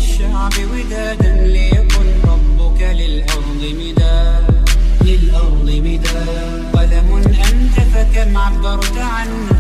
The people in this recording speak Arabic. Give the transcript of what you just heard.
للشعب ودادا ليكن ربك للأرض مداد. قلم أنت فكم عبرت عنه